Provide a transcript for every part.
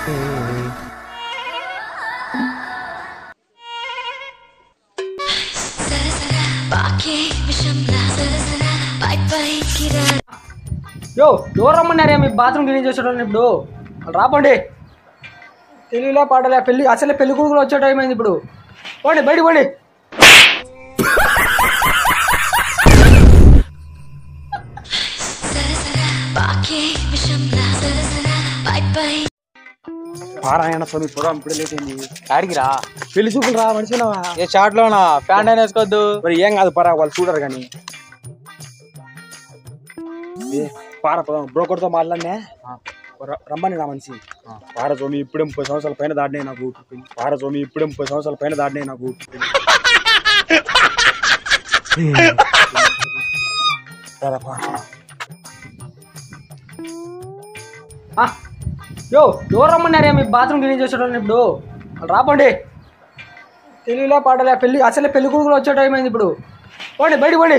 యో ఎవరు రమ్మన్నారే మీ bathroom clean చేసేటోళ్ళని ఇప్పుడు రాపండి. తెలివిలా పాటలే పెళ్ళి అసలే పెళ్లి కొడుకులు వచ్చే టైం అయింది ఇప్పుడు. పోండి బయటికి పోండి. పారాయణ స్వామి పురం ఇప్పుడు లేట్ అయింది. ఆడికి రా పెళ్లి చూపులు రా మనిషినవా ఏ షార్ట్ లోనా ప్యాంట్ అయినా వేసుకోవద్దు మరి ఏం కాదు పారా వాళ్ళు చూడరు కానీ పార బ్రోకర్ తో మాట్లాడినా రమ్మని నా మనిషి పార స్వామి ఇప్పుడు 30 సంవత్సరాల పైన దాడినాయి నాకు. పార స్వామి ఇప్పుడు 30 సంవత్సరాల పైన దాడినాయి నాకు. యో ఎవరు రమ్మన్నారే మీ బాత్రూమ్ క్లీన్ చేసేటోళ్ళని ఇప్పుడు రాపండి. తెలివిలా పాటలే పెళ్ళి అసలే పెళ్లి కొడుకులు వచ్చే టైం అయింది ఇప్పుడు. పోండి బయటికి పోండి.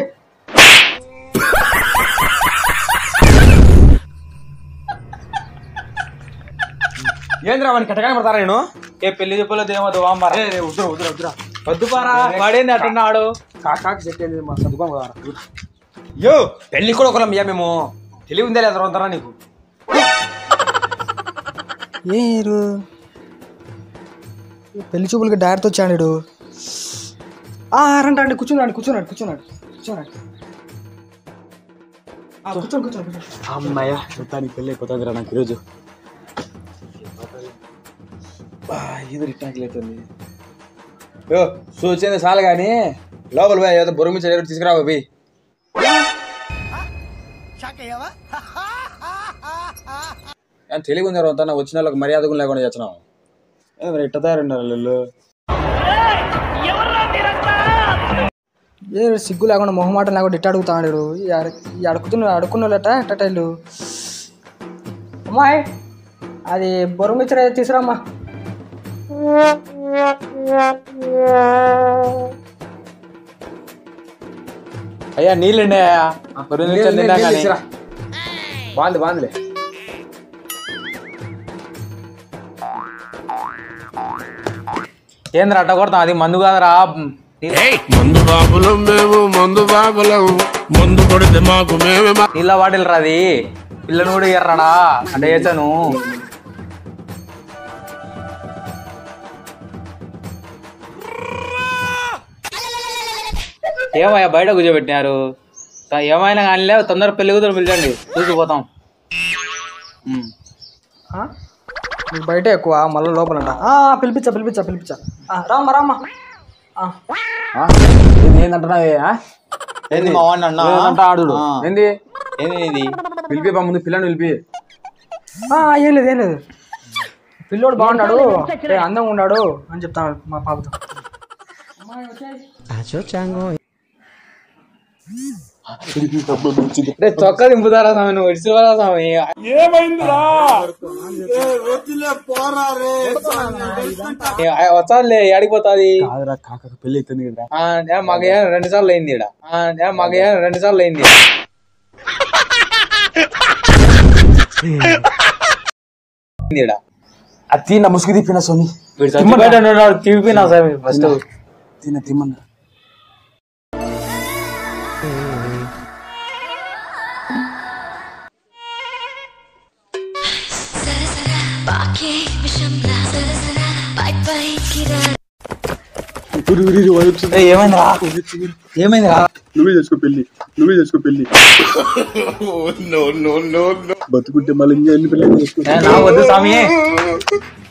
ఏంద్రా వాడిని కట్టగానే పడతారా నేను ఏ పెళ్లి చెప్పులో దేమదు వాంబారా వద్దురా వద్దురా వద్దురా వద్దు పారా వాడేంది అట్టున్నాడు. కాకి సెట్ అయింది మా చదువుకోం. యో పెళ్లి కూడా ఒకళ్ళం అయ్యా మేము. తెలివి ఉందా లేదా వద్దరా నీకు? ఏరు పెళ్లి చూపులకి డైరెక్ట్ వచ్చాడు. రండి కూర్చున్నాడు కూర్చున్నాడు కూర్చున్నాడు కూర్చున్నాడు కూర్చోండి కూర్చోండి. అమ్మాయ్యా మొత్తానికి పెళ్ళి అయిపోతుందిరా నాకు ఈరోజు. ఇది రిటాక్లవుతుంది. యో చూసింది చాలు కానీ లోపల పోయి ఏదో బొరుగు మీద తీసుకురా పోయి. తెలివి ఉంది అంతా వచ్చిన వాళ్ళకి మర్యాద కూడా లేకుండా చేస్తున్నావు. మరి ఇట్ట తయారున్నారు వాళ్ళు. ఏ సిగ్గు లేకుండా మొహమాటం లేకుండా ఇట్ట అడుగుతాడు. అడుక్కున్న వాళ్ళట ఎట్టటైళ్ళు. అమ్మాయి అది బొరుమిచ్చర తీసురామ్మా. అయ్యా నీళ్ళండి బాగుంది బాగుందిలే. ఏంద్ర అట్ట కొడతాం అది మందు కాదరా. మందు బాబులం మేము మందు బాబులం మందు కొడితే మాకు మేమే నీళ్ళ వాటిల్ రాది పిల్లని కూడా ఎర్రాడా అంటే చేశాను. ఏమయ్యా బయట కూర్చోబెట్టినారు ఏమైనా కానీ తొందర పెళ్లి కూతురు పిలిచండి చూసిపోతాం. బయట ఎక్కువ మళ్ళీ లోపలంట. పిలిపించా రామ్మా రామ్మా. ఏంది మా వాడిని అన్నా ఆడు ఏంది ఏంది ఇది పిలిపి ముందు పిల్లని పిలిపి. ఏం లేదు పిల్లోడు బాగున్నాడు అందంగా ఉన్నాడు అని చెప్తాను మా పాపతో. చొక్క దింపుతారా స్వామి నువ్వు ఇడిచిపోరా స్వామి. వచ్చాదులే ఆడిపోతాది. పెళ్లి అవుతుంది కదా మాకు 2 సార్లు అయింది ఇక్కడ. మాకు 2 సార్లు అయింది. అది తిన్న ముసుగు తిప్పిన స్వామి తిప్పినా స్వామి ఫస్ట్ తిమ్మన్నా. ఏమైందిరా ఏమైందిరా? నువ్వే చేసుకో పెళ్లి బతుకుంటే మళ్ళీ ఇంకా ఎన్ని పెళ్లి చేసుకో. వద్దు స్వామి.